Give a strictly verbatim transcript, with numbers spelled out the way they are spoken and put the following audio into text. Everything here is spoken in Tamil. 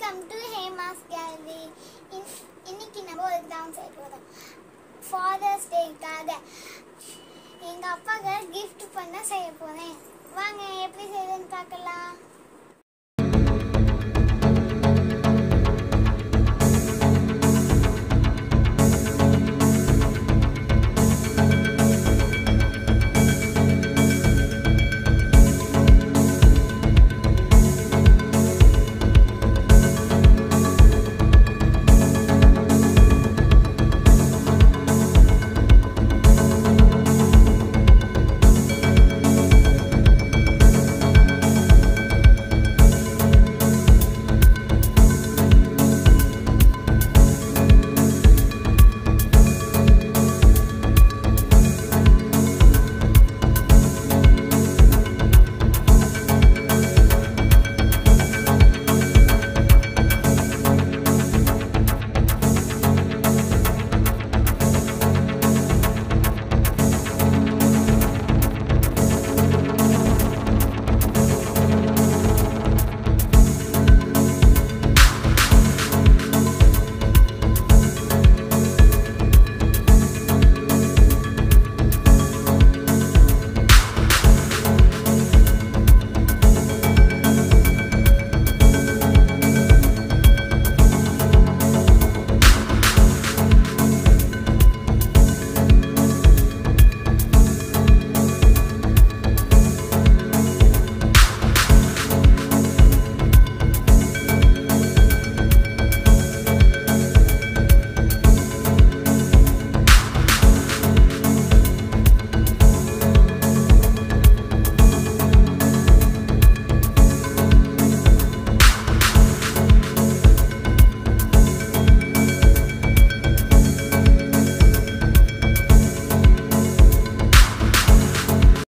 Welcome to Hema's gallery. இன்னைக்கு நம்ம ஒரு கிரவுண்ட் சைட் போகிறோம். ஃபாதர்ஸ் டேக்காக எங்கள் அப்பாவுக்கு கிஃப்ட் பண்ண செய்ய போகிறேன். வாங்க எப்படி செய்யுதுன்னு பார்க்கலாம்.